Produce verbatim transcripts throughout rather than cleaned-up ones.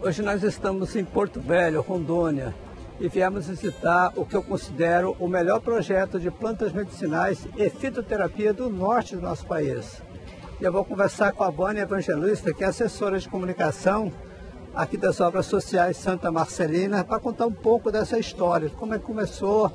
Hoje nós estamos em Porto Velho, Rondônia, e viemos visitar o que eu considero o melhor projeto de plantas medicinais e fitoterapia do norte do nosso país. E eu vou conversar com a Vânia Evangelista, que é assessora de comunicação aqui das Obras Sociais Santa Marcelina, para contar um pouco dessa história, como é que começou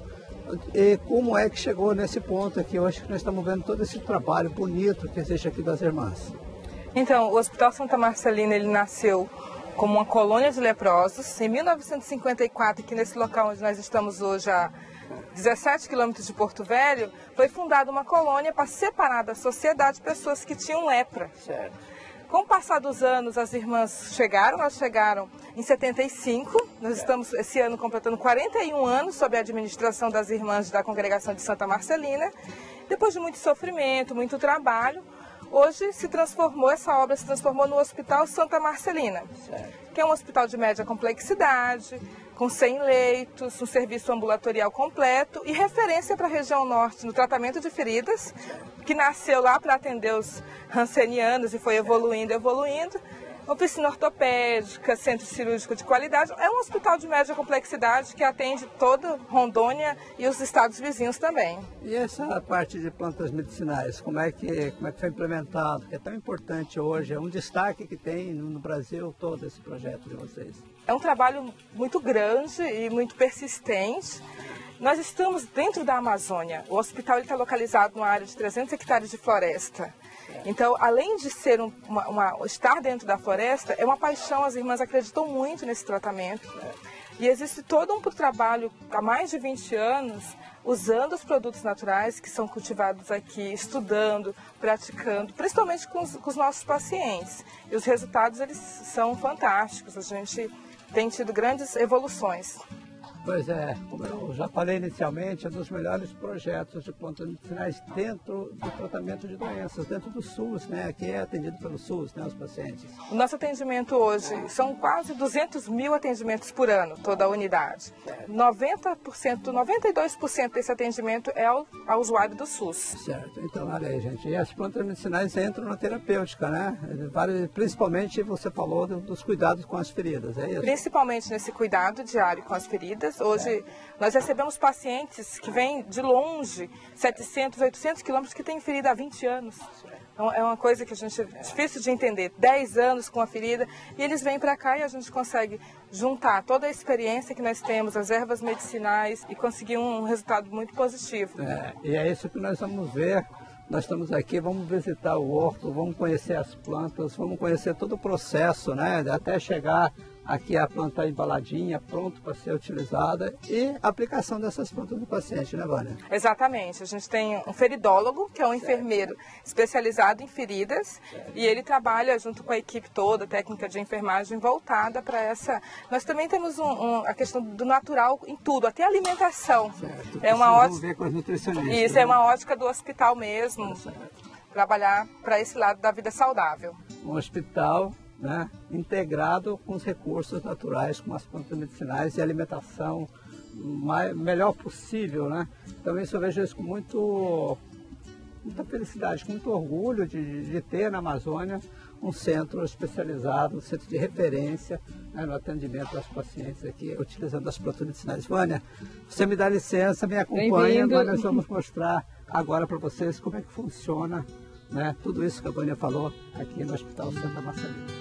e como é que chegou nesse ponto aqui hoje, que nós estamos vendo todo esse trabalho bonito que existe aqui das irmãs. Então, o Hospital Santa Marcelina, ele nasceu como uma colônia de leprosos. Em mil novecentos e cinquenta e quatro, aqui nesse local onde nós estamos hoje, a dezessete quilômetros de Porto Velho, foi fundada uma colônia para separar da sociedade pessoas que tinham lepra. Certo. Com o passar dos anos, as irmãs chegaram, elas chegaram em setenta e cinco, nós estamos esse ano completando quarenta e um anos sob a administração das irmãs da Congregação de Santa Marcelina. Depois de muito sofrimento, muito trabalho, hoje se transformou, essa obra se transformou no Hospital Santa Marcelina, certo, que é um hospital de média complexidade, com cem leitos, um serviço ambulatorial completo e referência para a região norte no tratamento de feridas, que nasceu lá para atender os rancenianos e foi evoluindo, evoluindo. Oficina ortopédica, centro cirúrgico de qualidade. É um hospital de média complexidade que atende toda Rondônia e os estados vizinhos também. E essa parte de plantas medicinais, como é que, como é que foi implementado? Que é tão importante hoje, é um destaque que tem no Brasil todo esse projeto de vocês. É um trabalho muito grande e muito persistente. Nós estamos dentro da Amazônia. O hospital está localizado numa área de trezentos hectares de floresta. Então, além de ser um, uma, uma, estar dentro da floresta, é uma paixão, as irmãs acreditam muito nesse tratamento. E existe todo um trabalho há mais de vinte anos, usando os produtos naturais que são cultivados aqui, estudando, praticando, principalmente com os, com os nossos pacientes. E os resultados, eles são fantásticos, a gente tem tido grandes evoluções. Pois é, como eu já falei inicialmente, é um dos melhores projetos de plantas medicinais dentro do tratamento de doenças, dentro do SUS, né? Aqui é atendido pelo SUS, né, os pacientes. O nosso atendimento hoje são quase duzentos mil atendimentos por ano, toda a unidade. noventa por cento, noventa e dois por cento desse atendimento é ao, ao usuário do SUS. Certo, então olha aí, gente, e as plantas medicinais entram na terapêutica, né? Principalmente, você falou dos cuidados com as feridas, é isso? Principalmente nesse cuidado diário com as feridas. Hoje nós recebemos pacientes que vêm de longe, setecentos, oitocentos quilômetros, que têm ferida há vinte anos. Então, é uma coisa que a gente é difícil de entender. dez anos com a ferida, e eles vêm para cá e a gente consegue juntar toda a experiência que nós temos, as ervas medicinais, e conseguir um resultado muito positivo. É, e é isso que nós vamos ver. Nós estamos aqui, vamos visitar o horto, vamos conhecer as plantas, vamos conhecer todo o processo, né? Até chegar aqui a planta embaladinha, pronto para ser utilizada, e a aplicação dessas plantas no paciente, né, Vânia? Exatamente. A gente tem um feridólogo, que é um certo. enfermeiro especializado em feridas, certo. E ele trabalha junto com a equipe toda, técnica de enfermagem voltada para essa... Nós também temos um, um, a questão do natural em tudo, até a alimentação. Certo. É uma ótica... ver com as nutricionistas. Isso, né? É uma ótica do hospital mesmo, certo. Trabalhar para esse lado da vida saudável. Um hospital, né, integrado com os recursos naturais, com as plantas medicinais e alimentação mais, melhor possível, né? Então isso eu vejo isso com muito, muita felicidade, com muito orgulho de, de ter na Amazônia um centro especializado, um centro de referência, né, no atendimento aos pacientes aqui, utilizando as plantas medicinais. Vânia, você me dá licença, me acompanha, mas nós vamos mostrar agora para vocês como é que funciona, né, tudo isso que a Vânia falou aqui no Hospital Santa Marcelina.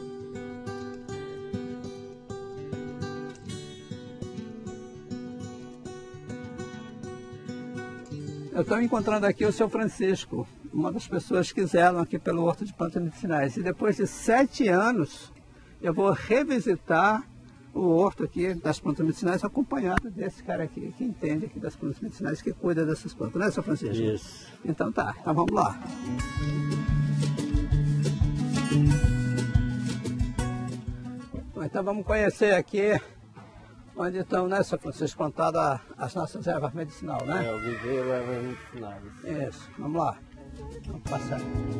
Eu estou encontrando aqui o seu Francisco, uma das pessoas que zelam aqui pelo Horto de Plantas Medicinais. E depois de sete anos, eu vou revisitar o horto aqui das plantas medicinais, acompanhado desse cara aqui, que entende aqui das plantas medicinais, que cuida dessas plantas, né, seu Francisco? Isso. Então tá, então vamos lá. Bom, então vamos conhecer aqui onde estão, né, seu Francisco, plantadas as nossas ervas medicinais, né? É, o viveiro ervas medicinais. Isso, vamos lá. Vamos passar.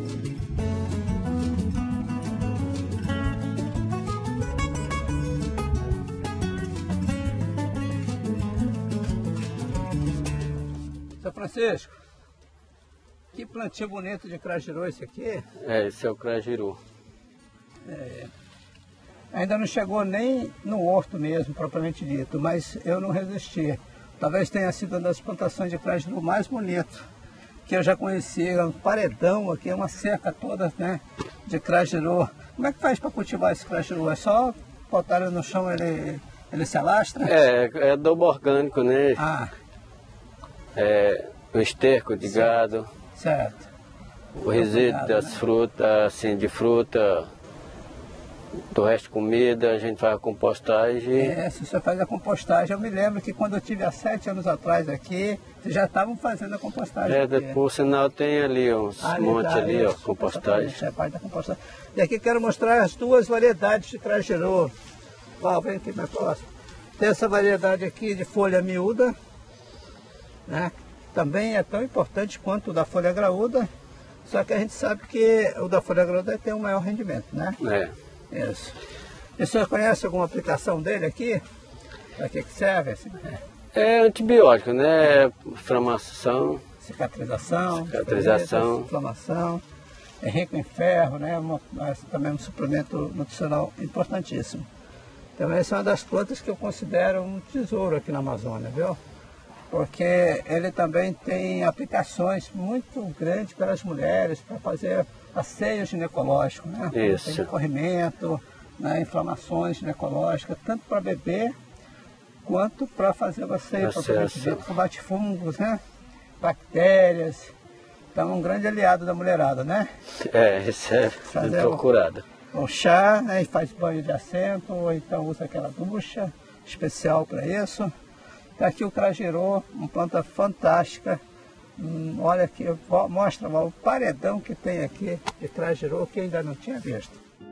Seu Francisco, que plantinho bonito de crajiru esse aqui? É, esse é o crajiru. É, Ainda não chegou nem no horto mesmo, propriamente dito, mas eu não resisti. Talvez tenha sido uma das plantações de crajiru mais bonito que eu já conheci. É um paredão aqui, é uma cerca toda, né, de crajiru. Como é que faz para cultivar esse crajiru? É só botar ele no chão, ele, ele se alastra? É, é adubo orgânico, né? Ah. É, o esterco de Certo. gado. Certo. O resíduo Obrigado, das né? frutas, assim, de fruta, do resto de comida, a gente faz a compostagem. É, se você faz a compostagem, eu me lembro que quando eu tive há sete anos atrás aqui, vocês já estavam fazendo a compostagem. É, aqui. por sinal tem ali uns Ali montes tá, ali, ó, isso, compostagem. exatamente, é parte da compostagem. E aqui quero mostrar as duas variedades de crajiru. Ó, vem aqui mais próximo. Tem essa variedade aqui de folha miúda, né? Também é tão importante quanto o da folha graúda, só que a gente sabe que o da folha graúda tem um maior rendimento, né? É. Isso. E o senhor conhece alguma aplicação dele aqui? Para que que serve? Assim, né? É antibiótico, né? Inflamação. Cicatrização, Cicatrização. feridas, inflamação. É rico em ferro, né? Uma, mas também um suplemento nutricional importantíssimo. Então essa é uma das plantas que eu considero um tesouro aqui na Amazônia, viu? Porque ele também tem aplicações muito grandes para as mulheres, para fazer asseio ginecológico, né? Isso. Tem corrimento, né? Inflamações ginecológicas, tanto para bebê quanto para fazer o asseio, propriamente dito, combate fungos, né? Bactérias. Então é um grande aliado da mulherada, né? É, isso é Fazer procurado. O, o chá, né? E faz banho de assento, ou então usa aquela ducha especial para isso. Está aqui o crajiru, uma planta fantástica. Hum, olha aqui, mostra o paredão que tem aqui de crajiru que ainda não tinha visto.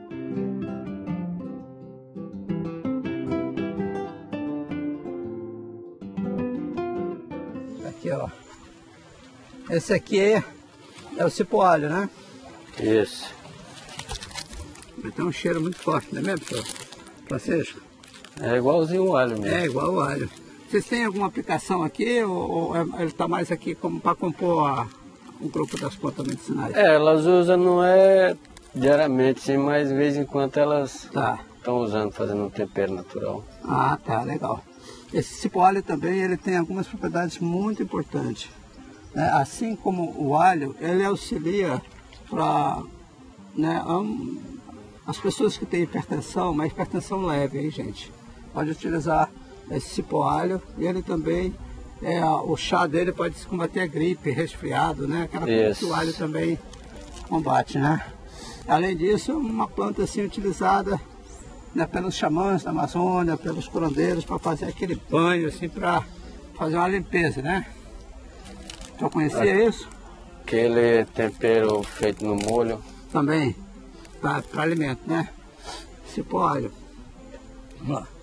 Aqui, ó. Esse aqui é, é o cipoalho, né? Isso. Tem um cheiro muito forte, não é mesmo, senhor Francisco? É igualzinho o alho mesmo. É igual o alho. Vocês têm alguma aplicação aqui ou, ou é- ele está mais aqui como para compor a, o grupo das plantas medicinais? É, elas usam, não é diariamente, sim, mas de vez em quando elas Tá. estão usando, fazendo um tempero natural. Ah, tá, legal. Esse cipoalho também ele tem algumas propriedades muito importantes, né? Assim como o alho, ele auxilia para, né, um, as pessoas que têm hipertensão, mas hipertensão leve, aí, gente, pode utilizar esse cipoalho e ele também, é, o chá dele pode combater a gripe, resfriado, né? Aquela coisa que Isso. o alho também combate, né? Além disso, é uma planta assim utilizada, né, pelos xamãs da Amazônia, pelos curandeiros, para fazer aquele banho, assim, para fazer uma limpeza, né? Já conhecia isso? Aquele tempero feito no molho. Também, para alimento, né? Cipoalho. Vamos lá.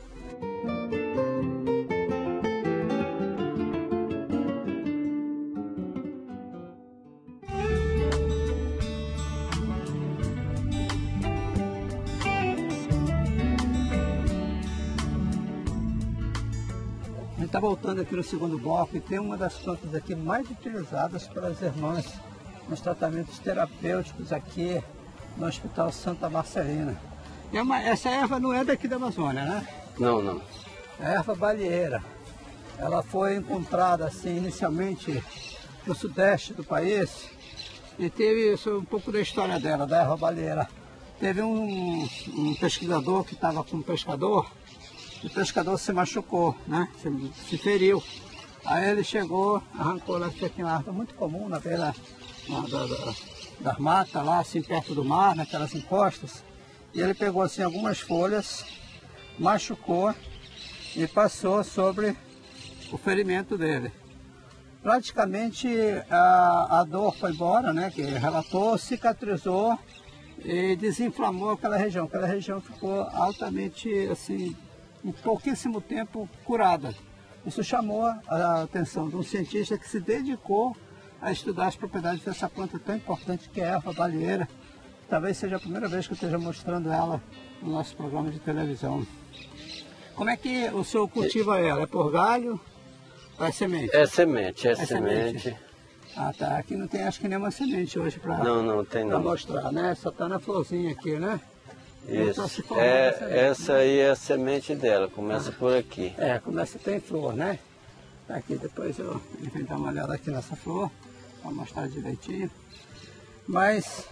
A gente está voltando aqui no segundo bloco e tem uma das plantas aqui mais utilizadas pelas irmãs nos tratamentos terapêuticos aqui no Hospital Santa Marcelina. É uma, essa erva não é daqui da Amazônia, né? Não, não. É erva balieira. Ela foi encontrada assim inicialmente no sudeste do país e teve isso, um pouco da história dela, da erva balieira. Teve um, um pesquisador que estava com um pescador. O pescador se machucou, né? Se, se feriu. Aí ele chegou, arrancou lá, que tinha uma árvore muito comum na beira da, da, da, das matas, lá assim perto do mar, naquelas encostas. E ele pegou assim algumas folhas, machucou e passou sobre o ferimento dele. Praticamente a, a dor foi embora, né? Que ele relatou, cicatrizou e desinflamou aquela região. Aquela região ficou altamente assim, em pouquíssimo tempo curada. Isso chamou a atenção de um cientista que se dedicou a estudar as propriedades dessa planta tão importante que é a erva balieira. Talvez seja a primeira vez que eu esteja mostrando ela no nosso programa de televisão. Como é que o senhor cultiva ela? É por galho ou é semente? É semente, é, É semente. semente. Ah, tá. Aqui não tem acho que nenhuma semente hoje para Não, não tem não. mostrar, né? Só tá na florzinha aqui, né? Isso. É, essa aí é a semente dela, começa ah. por aqui. É, começa tem flor, né? Aqui depois eu vou dar uma olhada aqui nessa flor, para mostrar direitinho. Mas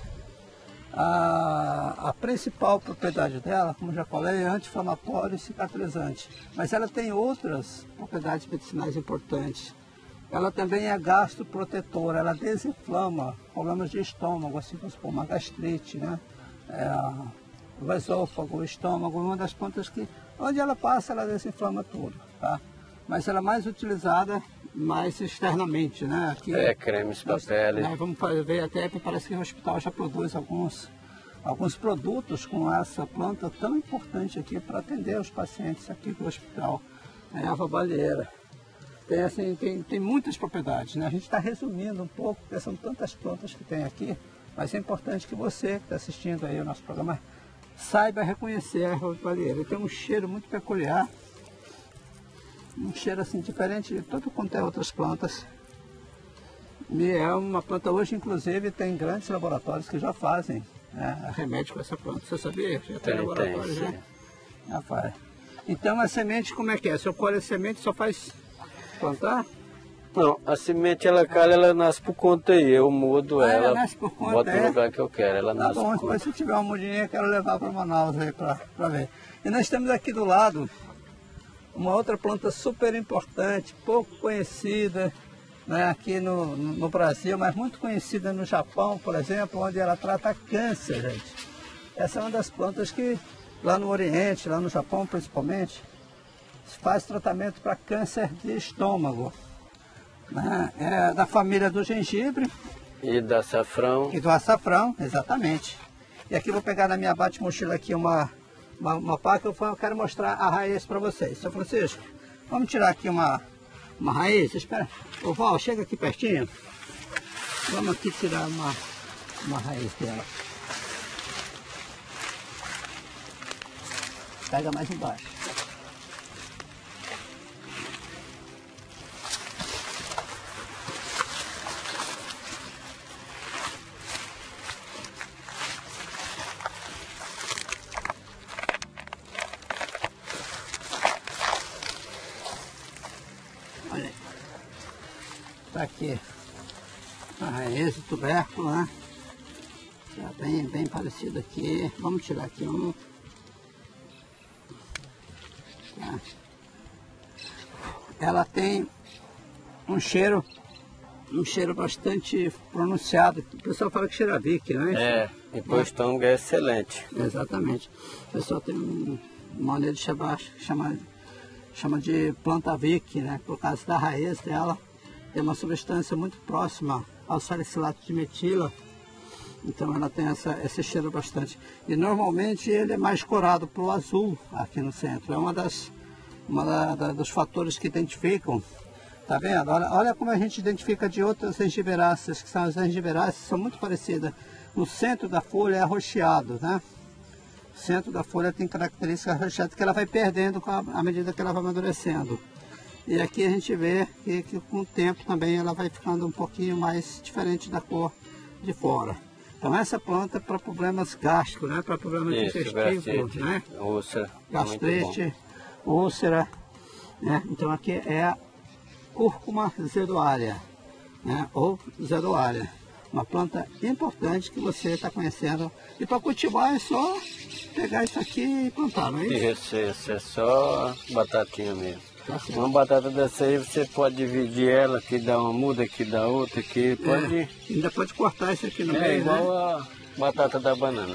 a, a principal propriedade dela, como já falei, é anti-inflamatório e cicatrizante. Mas ela tem outras propriedades medicinais importantes. Ela também é gastroprotetora, ela desinflama problemas de estômago, assim como uma gastrite, né? É, o esôfago, o estômago, uma das plantas que, onde ela passa, ela desinflama tudo, tá? Mas ela é mais utilizada mais externamente, né? Aqui, é, cremes para pele. Nós vamos ver até, parece que o hospital já produz alguns, alguns produtos com essa planta tão importante aqui para atender os pacientes aqui do hospital. É a erva baleeira. Tem, assim, tem, tem muitas propriedades, né? A gente está resumindo um pouco, porque são tantas plantas que tem aqui, mas é importante que você que está assistindo aí o nosso programa saiba reconhecer a erva baleeira. Ele tem um cheiro muito peculiar, um cheiro assim diferente de tudo quanto é outras plantas. E é uma planta hoje, inclusive, tem grandes laboratórios que já fazem, né, remédio com essa planta. Você sabia? Já tem, tem laboratórios, tem, né? Já faz. Então a semente como é que é? Se eu colho a semente, só faz plantar? Não, a semente ela cai, ela nasce por conta aí, eu mudo ah, ela, ela nasce por conta, boto é? no lugar que eu quero, ela tá nasce bom, por conta. Se tiver uma mudinha, eu quero levar para Manaus aí para ver. E nós temos aqui do lado uma outra planta super importante, pouco conhecida, né, aqui no, no Brasil, mas muito conhecida no Japão, por exemplo, onde ela trata câncer, gente. Essa é uma das plantas que lá no Oriente, lá no Japão principalmente, se faz tratamento para câncer de estômago. Né? É da família do gengibre. E do açafrão. E do açafrão, exatamente. E aqui eu vou pegar na minha bate-mochila aqui uma, uma, uma pá que eu quero mostrar a raiz para vocês. Seu Francisco, vamos tirar aqui uma, uma raiz. Espera. Ô Val, chega aqui pertinho. Vamos aqui tirar uma, uma raiz dela. Pega mais embaixo. Olha aí. Tá aqui a raiz do tubérculo, né? Tá bem, bem parecido aqui. Vamos tirar aqui um. Tá. Ela tem um cheiro, um cheiro bastante pronunciado. O pessoal fala que cheira a Vick, não é? É, e para o estômago é excelente. Exatamente. O pessoal tem um, uma maneira de chamar, chama, chama de planta Vick, né? Por causa da raiz dela, tem uma substância muito próxima ao salicilato de metila. Então ela tem essa, esse cheiro bastante. E normalmente ele é mais corado para o azul aqui no centro. É uma das, uma da, da, dos fatores que identificam. Tá vendo? Olha, olha como a gente identifica de outras gengiberáceas, que são as gengiberáceas, são muito parecidas. No centro da folha é arroxeado, né? O centro da folha tem características arroxeadas que ela vai perdendo com a, à medida que ela vai amadurecendo. E aqui a gente vê que, que com o tempo também ela vai ficando um pouquinho mais diferente da cor de fora. Então essa planta é para problemas gástricos, né? Para problemas digestivos, né? Úlcera. Gastrite, úlcera, né? Então aqui é a cúrcuma zedoária, né? Ou zedoária. Uma planta importante que você está conhecendo. E para cultivar é só pegar isso aqui e plantar, não é isso? Isso, isso. É só batatinha mesmo. Uma batata dessa aí você pode dividir ela, que dá uma muda, que dá outra, que pode... É, ainda pode cortar isso aqui no meio, É igual né? a batata da banana.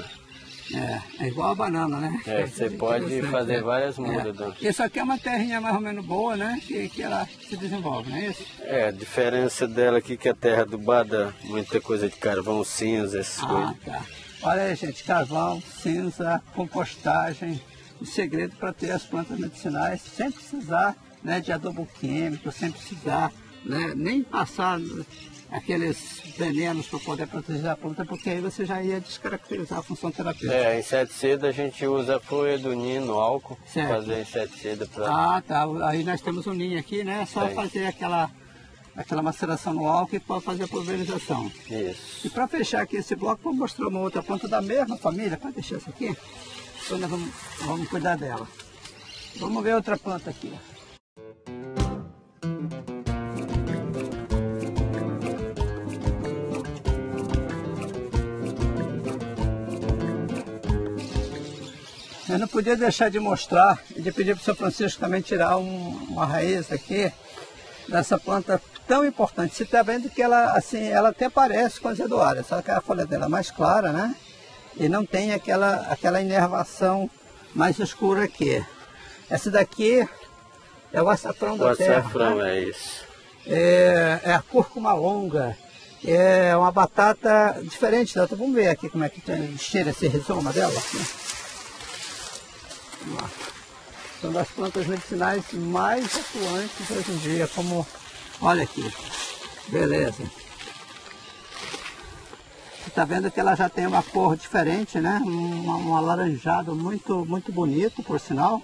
É, é igual a banana, né? É, você pode fazer é. várias mudas. É. Isso aqui é uma terrinha mais ou menos boa, né? Que, que ela se desenvolve, não é isso? É, a diferença dela aqui que a terra adubada, muita coisa de carvão, cinza, essas ah, coisas. Tá. Olha aí, gente, carvão, cinza, compostagem. O segredo para ter as plantas medicinais sem precisar, né, de adubo químico, sem precisar, né, nem passar aqueles venenos para poder proteger a planta, porque aí você já ia descaracterizar a função terapêutica. É, inseticida a gente usa a folha do ninho, álcool, certo. Fazer inseticida para... Ah, tá. Aí nós temos um ninho aqui, né? É só Sim. fazer aquela, aquela maceração no álcool e pode fazer a pulverização. Isso. E para fechar aqui esse bloco, vou mostrar uma outra planta da mesma família. Pode deixar essa aqui? Então nós vamos, vamos cuidar dela. Vamos ver outra planta aqui. Eu não podia deixar de mostrar e de pedir para o seu Francisco também tirar um, uma raiz aqui dessa planta tão importante. Você está vendo que ela, assim, ela até parece com a azedoária, só que a folha dela é mais clara, né? E não tem aquela, aquela inervação mais escura aqui. Essa daqui é o açafrão da terra. O açafrão, né? É isso. É, é a cúrcuma longa. É uma batata diferente da outra. Vamos ver aqui como é que cheira esse rizoma dela. Aqui. São das plantas medicinais mais atuantes hoje em dia, como, olha aqui, beleza. Você está vendo que ela já tem uma cor diferente, né? Um, um alaranjado muito, muito bonito, por sinal.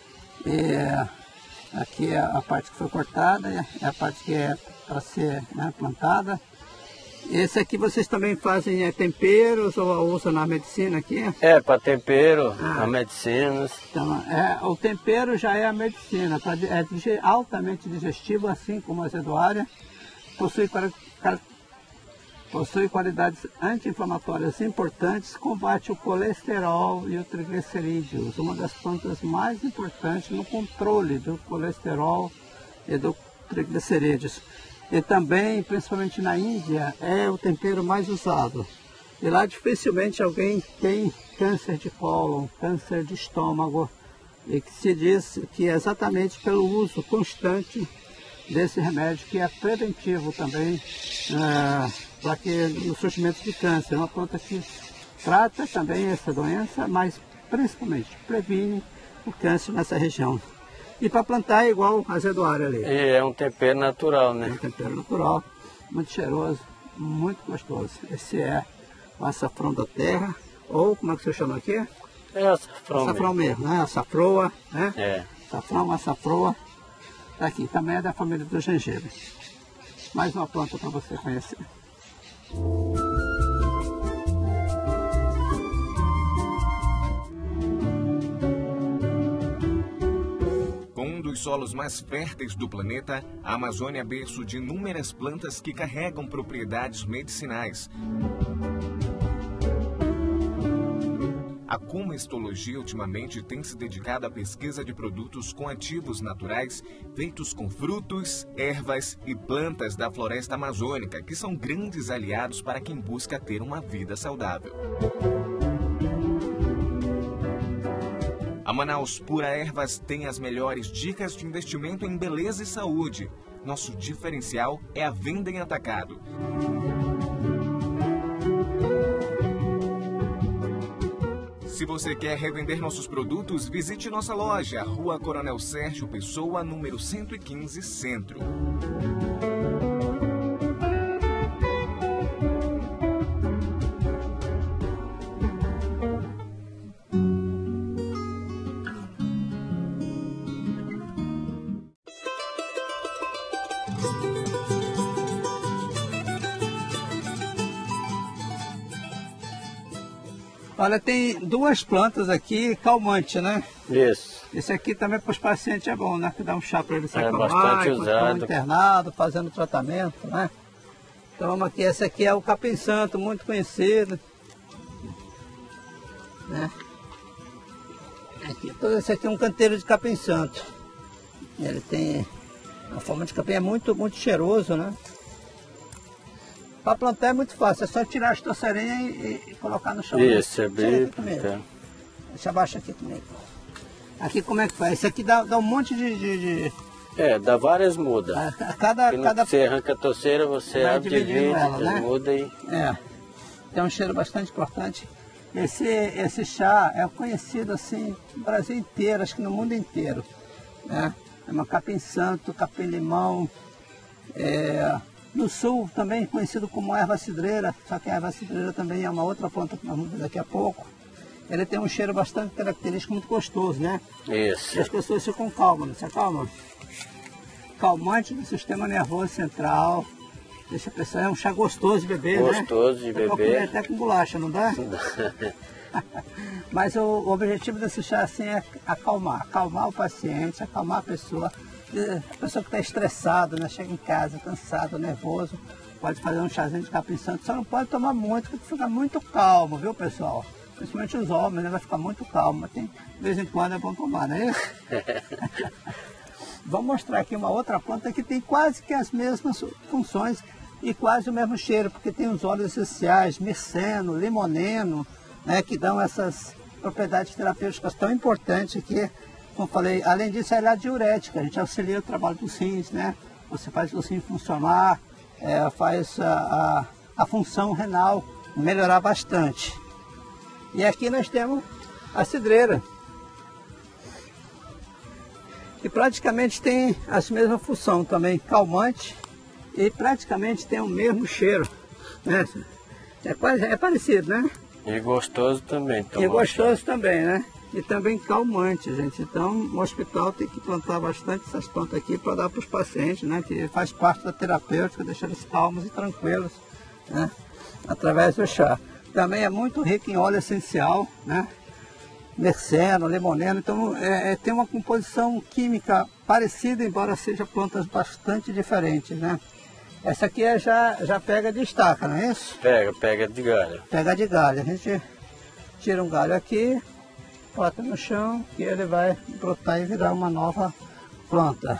E aqui é a parte que foi cortada, é a parte que é para ser, né, plantada. Esse aqui vocês também fazem é, temperos ou usam na medicina aqui? É, para tempero, ah. na medicina. Então, é, o tempero já é a medicina, pra, é altamente digestivo, assim como a azedoária. Possui, possui qualidades anti-inflamatórias importantes, combate o colesterol e o triglicerídeos, uma das plantas mais importantes no controle do colesterol e do triglicerídeos. E também, principalmente na Índia, é o tempero mais usado. E lá dificilmente alguém tem câncer de cólon, câncer de estômago, e que se diz que é exatamente pelo uso constante desse remédio, que é preventivo também é, para que no surgimento de câncer. É uma planta que trata também essa doença, mas principalmente previne o câncer nessa região. E para plantar é igual a azedoária ali. E é um tempero natural, né? É um tempero natural, muito cheiroso, muito gostoso. Esse é o açafrão da terra, ou como é que você chama aqui? É açafrão, açafrão mesmo, mesmo, né? Açafroa, né? É. Açafrão, açafroa. Tá aqui, também é da família do gengibre. Mais uma planta para você conhecer. Com um dos solos mais férteis do planeta, a Amazônia é berço de inúmeras plantas que carregam propriedades medicinais. A comestologia ultimamente tem se dedicado à pesquisa de produtos com ativos naturais feitos com frutos, ervas e plantas da floresta amazônica, que são grandes aliados para quem busca ter uma vida saudável. A Manaus Pura Ervas tem as melhores dicas de investimento em beleza e saúde. Nosso diferencial é a venda em atacado. Se você quer revender nossos produtos, visite nossa loja, Rua Coronel Sérgio Pessoa, número cento e quinze, Centro. Olha, tem duas plantas aqui, calmante, né? Isso. Esse aqui também para os pacientes é bom, né? Que dá um chá para ele se é acalmar, bastante enquanto estão usado. internado, fazendo tratamento, né? Então vamos aqui, esse aqui é o capim santo, muito conhecido. Né? Aqui, todo esse aqui é um canteiro de capim santo. Ele tem a forma de capim, é muito, muito cheiroso, né? Para plantar é muito fácil, é só tirar as torceirinhas e, e colocar no chão. Isso, é bem... Tá. Deixa abaixo aqui comigo. Aqui como é que faz? Isso aqui dá, dá um monte de, de, de... É, dá várias mudas. A, a cada, cada... Você arranca a torceira, você abre, divide, ela, né? Muda e... É, tem um cheiro bastante importante. Esse, esse chá é conhecido assim no Brasil inteiro, acho que no mundo inteiro. Né? É uma capim santo, capim limão. É... No sul também conhecido como erva cidreira, só que a erva cidreira também é uma outra planta que nós vamos ver daqui a pouco. Ele tem um cheiro bastante característico, muito gostoso, né? Isso. E as pessoas ficam calmas, não se acalmam? Calmante do sistema nervoso central. Deixa a pessoa, é um chá gostoso de beber, gostoso né? de dá beber. Até com bolacha, não dá? Mas o, o objetivo desse chá assim é acalmar, acalmar o paciente, acalmar a pessoa. A pessoa que está estressada, né? Chega em casa cansado, nervoso, pode fazer um chazinho de capim santo, só não pode tomar muito, porque fica muito calmo, viu, pessoal? Principalmente os homens, né? Vai ficar muito calmo, mas tem, de vez em quando é bom tomar, não é isso? Vamos mostrar aqui uma outra planta que tem quase que as mesmas funções e quase o mesmo cheiro, porque tem os óleos essenciais, miceno, limoneno, né, que dão essas propriedades terapêuticas tão importantes que, como falei, além disso ela é diurética, a gente auxilia o trabalho dos rins, né? Você faz os rins funcionar, é, faz a, a, a função renal melhorar bastante. E aqui nós temos a cidreira, que praticamente tem as mesmas funções também, calmante, e praticamente tem o mesmo cheiro, né? É, quase, é parecido, né? E gostoso também. E gostoso também, né? E também calmante, gente. Então, o hospital tem que plantar bastante essas plantas aqui para dar para os pacientes, né? Que faz parte da terapêutica, deixar eles calmos e tranquilos, né? Através do chá. Também é muito rico em óleo essencial, né? Merceno, limoneno. Então, é, é, tem uma composição química parecida, embora sejam plantas bastante diferentes, né? Essa aqui é já, já pega de estaca, não é isso? Pega, pega de galho. Pega de galho. A gente tira um galho aqui, bota no chão e ele vai brotar e virar uma nova planta.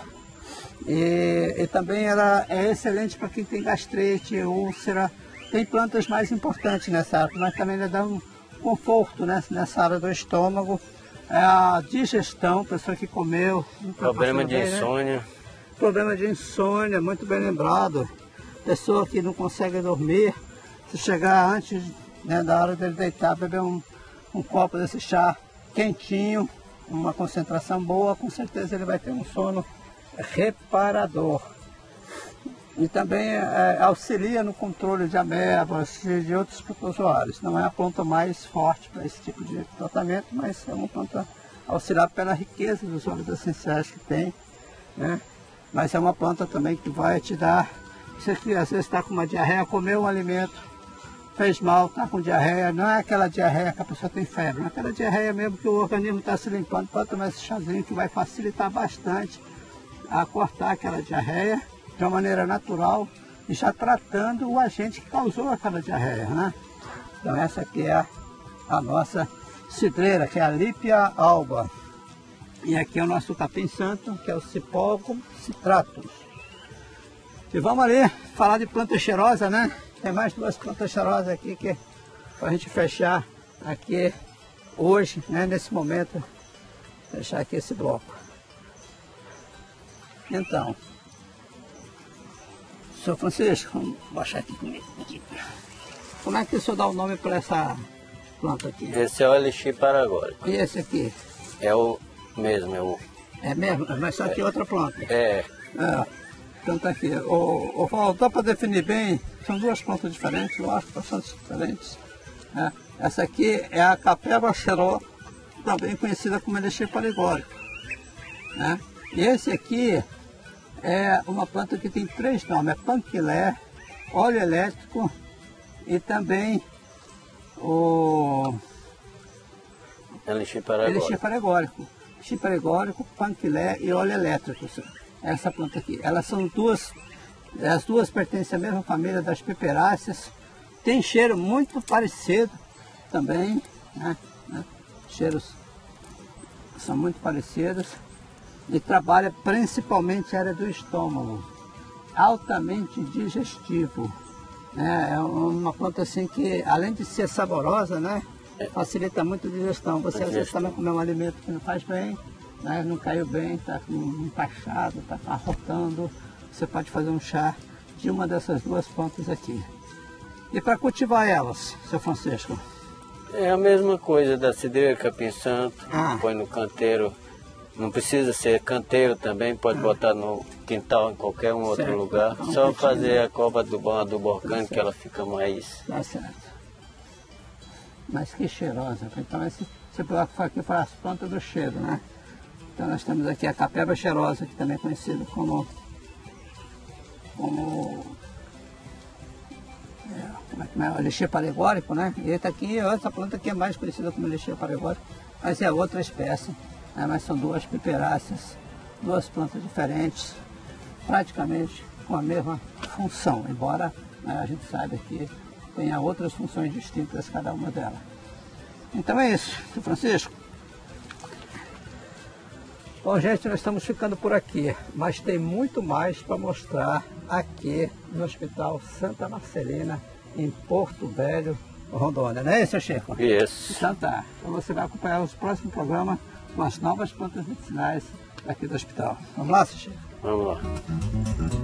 E, e também ela é excelente para quem tem gastrite, úlcera. Tem plantas mais importantes nessa área, mas também ele dá um conforto, né, nessa área do estômago. É a digestão, pessoa que comeu. Problema de bem, insônia. Né? Problema de insônia, muito bem lembrado. Pessoa que não consegue dormir, se chegar antes, né, da hora dele deitar, beber um, um copo desse chá quentinho, uma concentração boa, com certeza ele vai ter um sono reparador. E também é, auxilia no controle de amebas e de outros protozoários. Não é a planta mais forte para esse tipo de tratamento, mas é uma planta auxiliar pela riqueza dos óleos essenciais que tem, né? Mas é uma planta também que vai te dar, você que às vezes está com uma diarreia, comeu um alimento, fez mal, está com diarreia, não é aquela diarreia que a pessoa tem febre, é aquela diarreia mesmo que o organismo está se limpando, pode tomar esse chazinho que vai facilitar bastante a cortar aquela diarreia de uma maneira natural e já tratando o agente que causou aquela diarreia, né? Então essa aqui é a, a nossa cidreira, que é a Lípia alba. E aqui é o nosso capim santo, que é o Cipógum citratus. E vamos ali falar de planta cheirosa, né? Tem mais duas plantas cheirosas aqui que para a gente fechar aqui hoje, né? Nesse momento, fechar aqui esse bloco. Então, senhor Francisco, vamos baixar aqui comigo. Aqui. Como é que o senhor dá o nome para essa planta aqui? Esse é o elixir paragólico. E esse aqui? É o mesmo, é o... É mesmo? Mas só que é outra planta. É. É. Então tá aqui. O, o, o, dá para definir bem, são duas plantas diferentes, eu acho, bastante diferentes. É. Essa aqui é a Capeba xeró, também conhecida como elixir paragólico. Né? E esse aqui é uma planta que tem três nomes, é panquilé, óleo elétrico e também o elixir paragólico. Elixir paragólico. Elixir paragólico, panquilé e óleo elétrico. Essa planta aqui. Elas são duas, as duas pertencem à mesma família das peperáceas. Tem cheiro muito parecido também, né? Cheiros são muito parecidos. E trabalha principalmente a área do estômago, altamente digestivo, né? É uma planta assim que, além de ser saborosa, né, facilita muito a digestão. Você às vezes também comer um alimento que não faz bem, né, não caiu bem, está empachado, está arrotando, você pode fazer um chá de uma dessas duas plantas aqui. E para cultivar elas, seu Francisco? É a mesma coisa da cidreira, capim santo, Ah. põe no canteiro. Não precisa ser canteiro também, pode botar no quintal, em qualquer um outro Certo. lugar. Então, Só um fazer a cova do bom adubo orgânico, Tá que ela fica mais... Tá certo. Mas que cheirosa. Então esse, esse bloco aqui foi as plantas do cheiro, né? Então nós temos aqui a Capeba cheirosa, que também é conhecido como... como é, como é que né, o elixir paregórico, né? E esse aqui, essa planta aqui é mais conhecida como elixir paregórico, mas é outra espécie, né? Mas são duas piperáceas, duas plantas diferentes, praticamente com a mesma função, embora, né, a gente saiba que tenha outras funções distintas cada uma delas. Então é isso, seu Francisco. Bom, gente, nós estamos ficando por aqui, mas tem muito mais para mostrar aqui no Hospital Santa Marcelina, em Porto Velho, Rondônia. Não é isso, Chico? Isso. Então tá. Então você vai acompanhar os próximos programas com as novas plantas medicinais aqui do hospital. Vamos lá, Chico? Vamos lá.